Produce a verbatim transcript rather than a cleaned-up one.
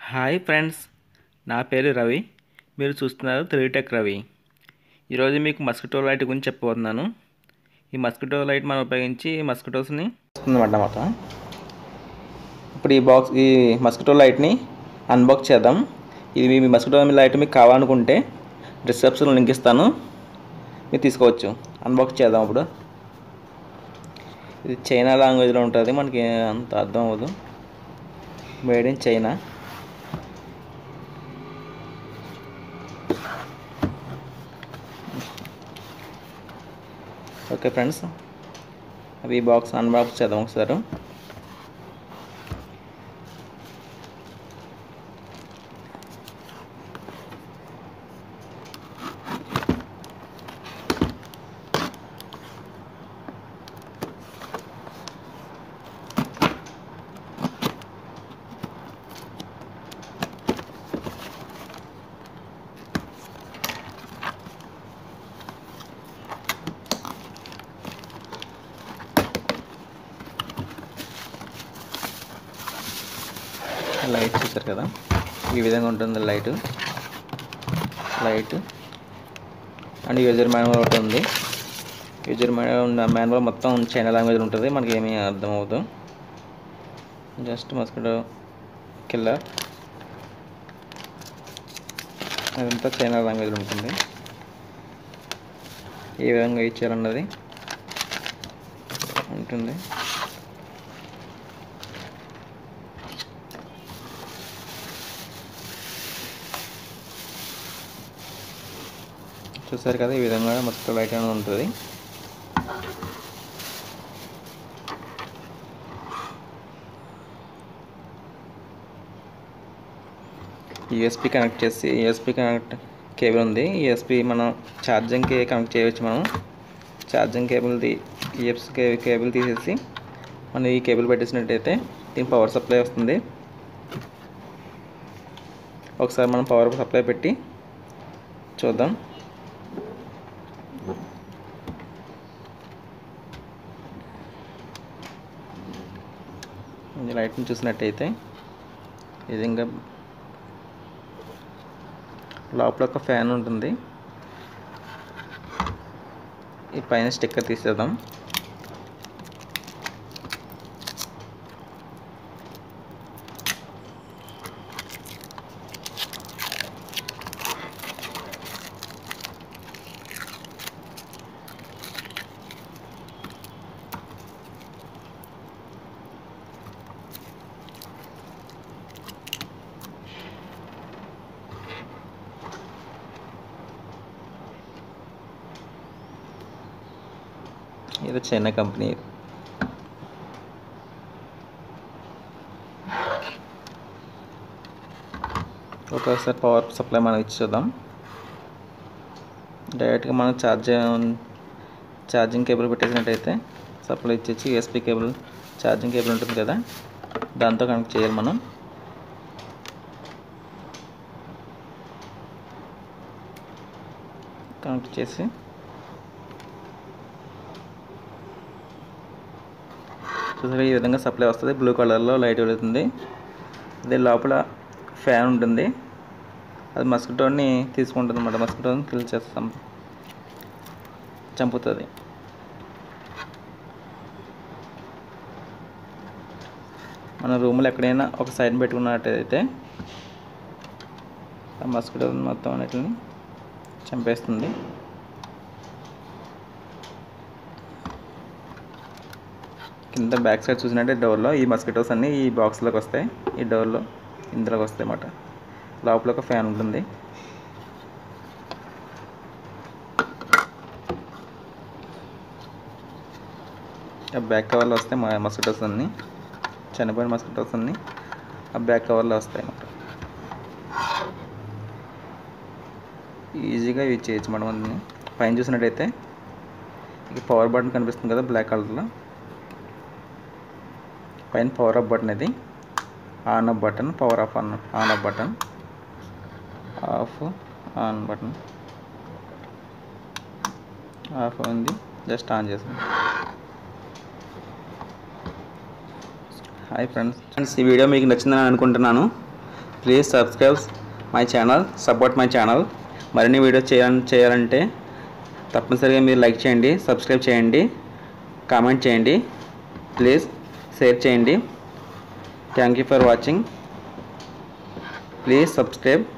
Hi friends, నా పేరు రవి. మీరు చూస్తున్నారు తెలుగు టెక్ రవి. ఈరోజు మీకు మస్కిటో లైట్ గురించి చెప్పబోతున్నాను. ఈ మస్కిటో లైట్ మనం ఉపయోగించి మస్కిటోస్ని వస్తుందన్నమాట. ఇప్పుడు ఈ బాక్స్ ఈ మస్కిటో లైట్ని అన్బాక్స్ చేద్దాం. ఇది మీ మస్కిటో లైట్ మీకు కావాలనుకుంటే డిస్క్రిప్షన్లో లింక్ ఇస్తాను, మీరు తీసుకోవచ్చు. అన్బాక్స్ చేద్దాం. ఇప్పుడు ఇది చైనా లాంగ్వేజ్లో ఉంటుంది, మనకి అంత అర్థం అవ్వదు. Made in China. Okay friends, అవి బాక్స్ అన్బాక్స్ చేద్దాం ఒకసారి. లైట్ చూసారు కదా, ఈ విధంగా ఉంటుంది light light and user manual ఒకటి ఉంది. యూజర్ మాన్యువల్ మాన్యువల్ మొత్తం చైనా లాంగ్వేజ్ ఉంటుంది, మనకి ఏమీ అర్థం అవ్వదు. జస్ట్ మస్కిటో కిల్లర్ అదంతా చైనా లాంగ్వేజ్ ఉంటుంది. ఏ విధంగా ఇచ్చారన్నది ఉంటుంది. చూసారు కదా, ఈ విధంగా మస్కిటో లైట్ అనేది ఉంటుంది. యూఎస్బి కనెక్ట్ చేసి యూఎస్బి కనెక్ట్ కేబుల్ ఉంది. యూఎస్బి మనం ఛార్జింగ్కి కనెక్ట్ చేయవచ్చు. మనం ఛార్జింగ్ కేబుల్ది యూఎస్బి కేబుల్ తీసేసి మనం ఈ కేబుల్ పెట్టేసినట్టయితే దీని పవర్ సప్లై వస్తుంది. ఒకసారి మనం పవర్ సప్లై పెట్టి చూద్దాం. లైట్ని చూసినట్టయితే ఈ విధంగా లోపల ఒక ఫ్యాన్ ఉంటుంది. ఈ పైన స్టిక్కర్ తీసేద్దాం. ఇది చైనా కంపెనీ. ఒకసారి పవర్ సప్లై మనం ఇచ్చి చూద్దాం. డైరెక్ట్గా మనం ఛార్జ్ ఛార్జింగ్ కేబుల్ పెట్టేసినట్టయితే సప్లై ఇచ్చేసి యూఎస్బి కేబుల్ ఛార్జింగ్ కేబుల్ ఉంటుంది కదా, దాంతో కనెక్ట్ చేయాలి. మనం కనెక్ట్ చేసి చూసారా, ఈ విధంగా సప్లై వస్తుంది. బ్లూ కలర్లో లైట్ వెలుగుతుంది. అదే లోపల ఫ్యాన్ ఉంటుంది, అది మస్కిటోని తీసుకుంటుంది అన్నమాట. మస్కిటోని కిల్ చేస్తాం, చంపుతుంది. మన రూమ్లో ఎక్కడైనా ఒక సైడ్ పెట్టుకున్నట్టయితే ఆ మస్కిటో మొత్తం అన్నిటిని చంపేస్తుంది. కింద బ్యాక్ సైడ్ చూసినట్టే డోర్లో ఈ మస్కిటోస్ అన్నీ ఈ బాక్స్లోకి వస్తాయి. ఈ డోర్లో ఇందులోకి వస్తాయి అన్నమాట. లోపల ఒక ఫ్యాన్ ఉంటుంది. ఆ బ్యాక్ కవర్లో వస్తాయి మా మస్కిటోస్ అన్నీ, చనిపోయిన మస్కిటోస్ అన్నీ ఆ బ్యాక్ కవర్లో వస్తాయి అన్నమాట. ఈజీగా యూజ్ చేయొచ్చు మనం అన్నీ. పైన చూసినట్టయితే ఈ పవర్ బటన్ కనిపిస్తుంది కదా బ్లాక్ కలర్లో, పైన పవర్ ఆఫ్ బటన్, ఇది on off button, power off on on off button, off on button. Off అయింది, జస్ట్ ఆన్ చేసాం. హాయ్ ఫ్రెండ్స్, ఈ వీడియో మీకు నచ్చిందని అనుకుంటున్నాను. Please subscribe my channel, support my channel. మరిన్ని వీడియోస్ చేయాలని చేయాలంటే తప్పనిసరిగా మీరు లైక్ చేయండి, సబ్స్క్రైబ్ చేయండి, కామెంట్ చేయండి, ప్లీజ్ షేర్ చేయండి. Thank you for watching. Please subscribe.